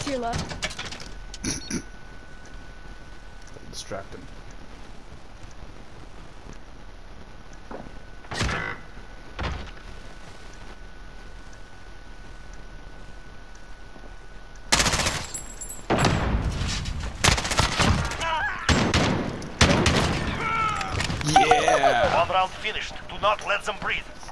to your left. Distract him. Yeah! One round finished. Do not let them breathe.